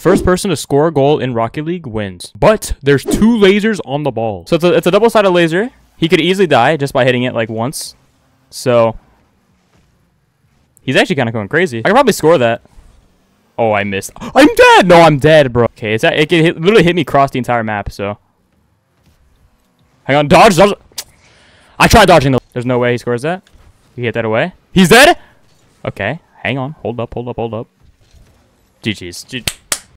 First person to score a goal in Rocket League wins. But there's 2 lasers on the ball. So it's a double-sided laser. He could easily die just by hitting it like once. So he's actually kind of going crazy. I could probably score that. Oh, I missed. I'm dead. No, I'm dead, bro. Okay, it literally hit me across the entire map. So hang on, dodge. I tried dodging. There's no way he scores that. He hit that away. He's dead. Okay, hang on. Hold up. GG's.